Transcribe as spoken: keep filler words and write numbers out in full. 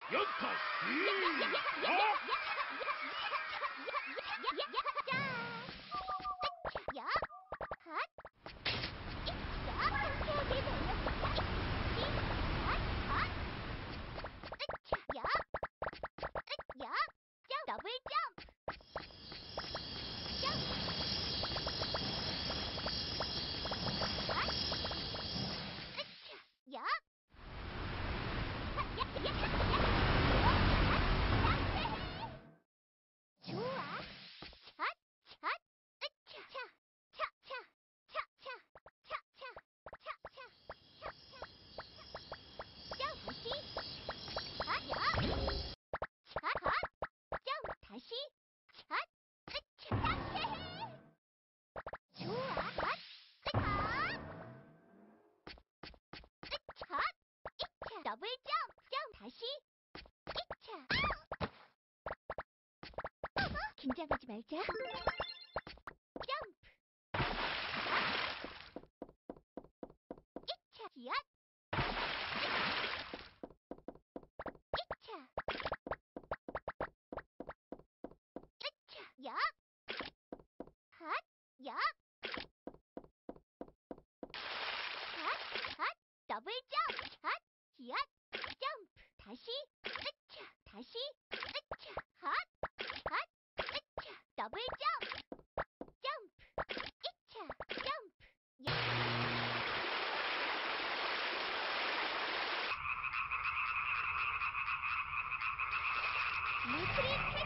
연타 시작! 더블 점프! 점프! 야! 좋아! 샷! 샷! 으차! 차! 차! 차! 차! 차! 차! 차! 차! 차! 차! 점! 다시! 샷! 야! 샷! 샷! 점! 다시! 샷! 으차! 차! 좋아! 샷! 으차! 으차! 이차! 더블 점! 점! 다시! 이차! 긴장하지 말자. 점프. 이차. 기앗. 이차. 이차. 야. 핫. 야. 핫. 핫. 더블 점프. 핫. 기앗. 점프. 다시. 이차. 다시. 이차. 핫. 핫. 이차. 더블 점프. 점프. 이차. 점프. 야. 무트리